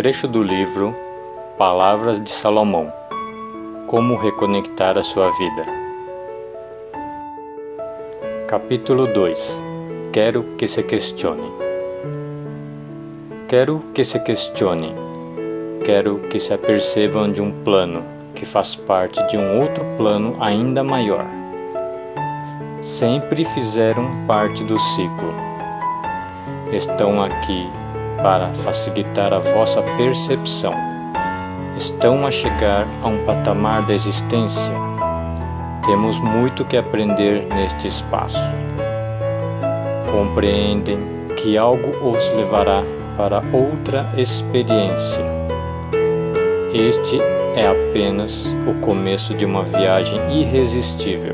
trecho do livro Palavras de Salomão. Como reconectar a sua vida. Capítulo 2. Quero que se questione. Quero que se questione. Quero que se apercebam de um plano que faz parte de um outro plano ainda maior. Sempre fizeram parte do ciclo. Estão aqui para facilitar a vossa percepção. Estão a chegar a um patamar da existência. Temos muito que aprender neste espaço. Compreendem que algo os levará para outra experiência. Este é apenas o começo de uma viagem irresistível.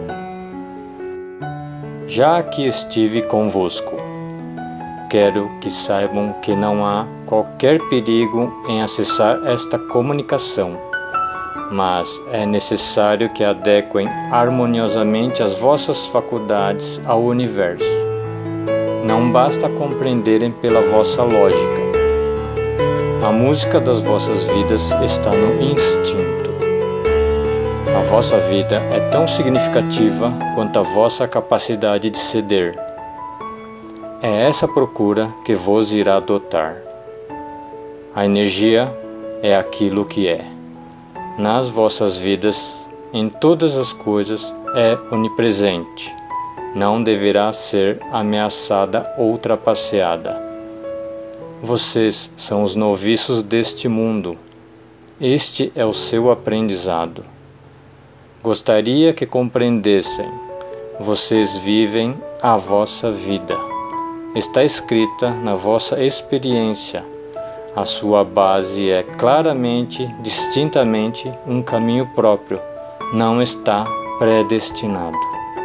Já que estive convosco, quero que saibam que não há qualquer perigo em acessar esta comunicação, mas é necessário que adequem harmoniosamente as vossas faculdades ao universo. Não basta compreenderem pela vossa lógica. A música das vossas vidas está no instinto. A vossa vida é tão significativa quanto a vossa capacidade de ceder. É essa procura que vos irá dotar. A energia é aquilo que é. Nas vossas vidas, em todas as coisas, é onipresente. Não deverá ser ameaçada ou trapaceada. Vocês são os noviços deste mundo. Este é o seu aprendizado. Gostaria que compreendessem. Vocês vivem a vossa vida. Está escrita na vossa experiência. A sua base é claramente, distintamente, um caminho próprio. Não está predestinado.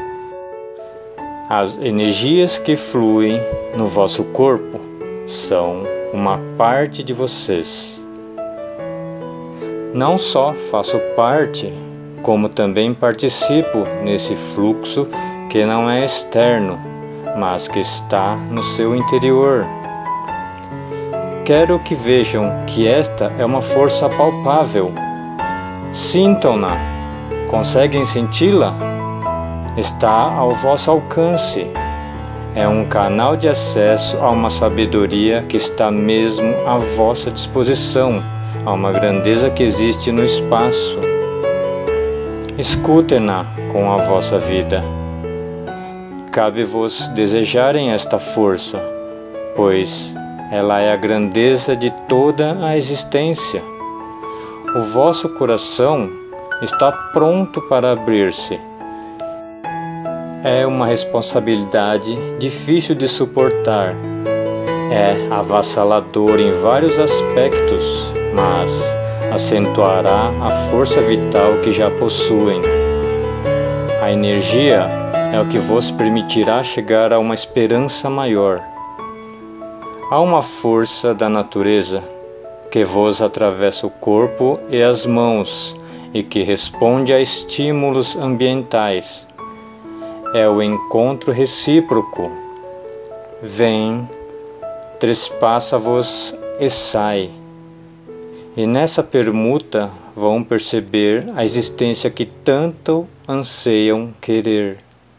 As energias que fluem no vosso corpo são uma parte de vocês. Não só faço parte, como também participo nesse fluxo que não é externo, mas que está no seu interior. Quero que vejam que esta é uma força palpável. Sintam-na. Conseguem senti-la? Está ao vosso alcance. É um canal de acesso a uma sabedoria que está mesmo à vossa disposição, a uma grandeza que existe no espaço. Escutem-na com a vossa vida. Cabe-vos desejarem esta força, pois ela é a grandeza de toda a existência. O vosso coração está pronto para abrir-se. É uma responsabilidade difícil de suportar. É avassalador em vários aspectos, mas acentuará a força vital que já possuem. A energia é o que vos permitirá chegar a uma esperança maior. Há uma força da natureza que vos atravessa o corpo e as mãos e que responde a estímulos ambientais. É o encontro recíproco. Vem, trespassa-vos e sai. E nessa permuta vão perceber a existência que tanto anseiam querer.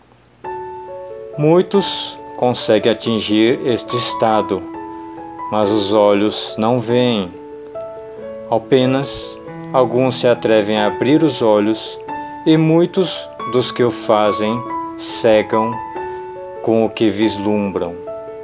Muitos conseguem atingir este estado, mas os olhos não veem. Apenas alguns se atrevem a abrir os olhos e muitos dos que o fazem cegam com o que vislumbram.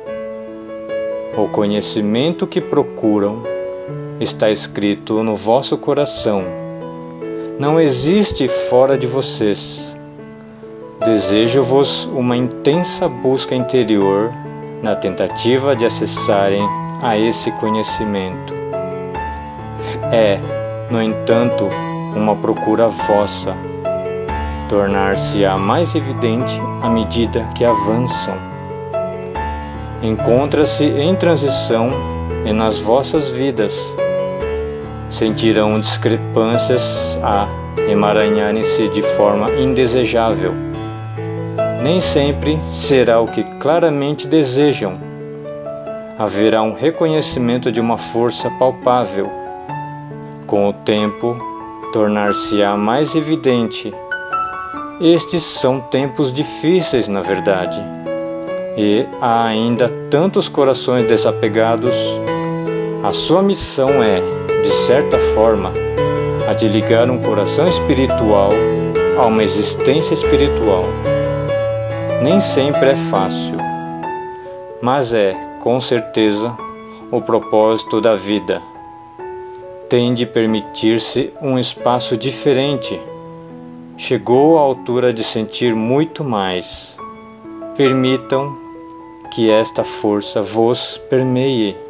O conhecimento que procuram está escrito no vosso coração. Não existe fora de vocês. Desejo-vos uma intensa busca interior na tentativa de acessarem a esse conhecimento. É, no entanto, uma procura vossa, tornar-se-á mais evidente à medida que avançam. Encontra-se em transição e nas vossas vidas. Sentirão discrepâncias a emaranharem-se de forma indesejável. Nem sempre será o que claramente desejam. haverá um reconhecimento de uma força palpável. Com o tempo, tornar-se-á mais evidente. Estes são tempos difíceis, na verdade, e há ainda tantos corações desapegados. A sua missão é, de certa forma, a de ligar um coração espiritual a uma existência espiritual. Nem sempre é fácil, mas é, com certeza, o propósito da vida. Tem de permitir-se um espaço diferente. Chegou à altura de sentir muito mais. Permitam que esta força vos permeie.